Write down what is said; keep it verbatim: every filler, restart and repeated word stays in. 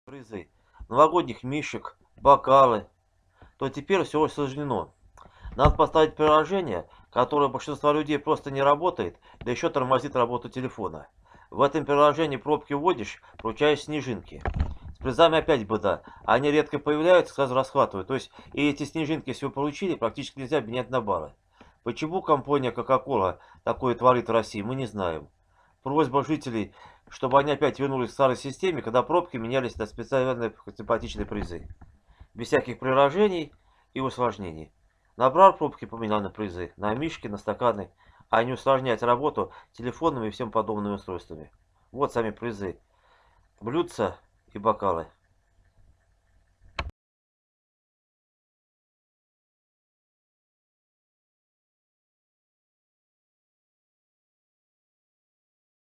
призы, новогодних мишек, бокалы, то теперь все усложнено. Надо поставить приложение, которое у большинства людей просто не работает, да еще тормозит работу телефона. В этом приложении пробки вводишь, получаешь снежинки. С призами опять беда. Они редко появляются, сразу расхватывают. То есть и эти снежинки, если вы получили, практически нельзя менять на баллы. Почему компания Coca-Cola такое творит в России, мы не знаем. Просьба жителей, чтобы они опять вернулись к старой системе, когда пробки менялись на специальные симпатичные призы. Без всяких приложений и усложнений. Набрал пробки, поменял на призы, на мишки, на стаканы, а не усложнять работу телефонными и всем подобными устройствами. Вот сами призы. Блюдца и бокалы.